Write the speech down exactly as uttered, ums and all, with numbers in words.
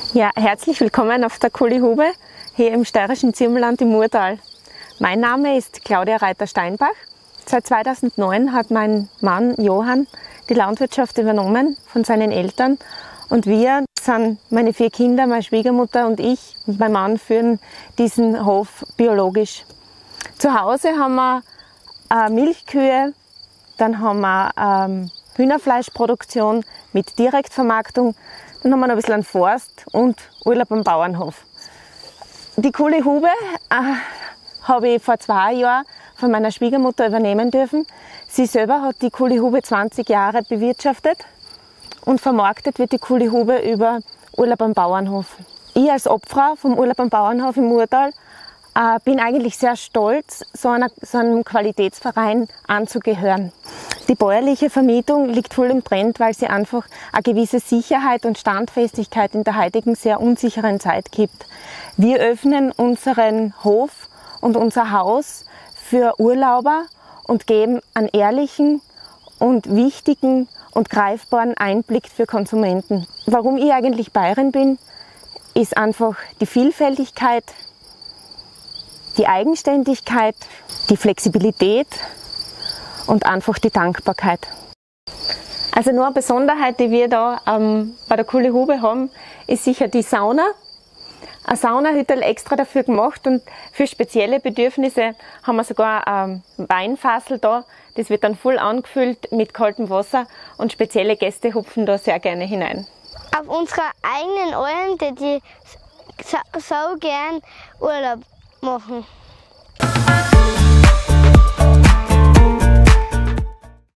Ja, herzlich willkommen auf der Kuhlihube hier im steirischen Zirmelland im Murtal. Mein Name ist Claudia Reiter-Steinbach. Seit zweitausendneun hat mein Mann Johann die Landwirtschaft übernommen von seinen Eltern und wir sind, meine vier Kinder, meine Schwiegermutter und ich und mein Mann, führen diesen Hof biologisch. Zu Hause haben wir äh, Milchkühe, dann haben wir ähm, Hühnerfleischproduktion mit Direktvermarktung, dann haben wir noch ein bisschen einen Forst und Urlaub am Bauernhof. Die Kuhlihube äh, habe ich vor zwei Jahren von meiner Schwiegermutter übernehmen dürfen. Sie selber hat die Kuhlihube zwanzig Jahre bewirtschaftet und vermarktet wird die Kuhlihube über Urlaub am Bauernhof. Ich als Obfrau vom Urlaub am Bauernhof im Murtal äh, bin eigentlich sehr stolz, so, einer, so einem Qualitätsverein anzugehören. Die bäuerliche Vermietung liegt voll im Trend, weil sie einfach eine gewisse Sicherheit und Standfestigkeit in der heutigen sehr unsicheren Zeit gibt. Wir öffnen unseren Hof und unser Haus für Urlauber und geben einen ehrlichen und wichtigen und greifbaren Einblick für Konsumenten. Warum ich eigentlich Bäuerin bin, ist einfach die Vielfältigkeit, die Eigenständigkeit, die Flexibilität und einfach die Dankbarkeit. Also nur eine Besonderheit, die wir da ähm, bei der Kuhlihube haben, ist sicher die Sauna. Eine Saunahütte extra dafür gemacht und für spezielle Bedürfnisse haben wir sogar ein Weinfassel da. Das wird dann voll angefüllt mit kaltem Wasser und spezielle Gäste hupfen da sehr gerne hinein. Auf unserer eigenen Alm, die die so, so gern Urlaub machen.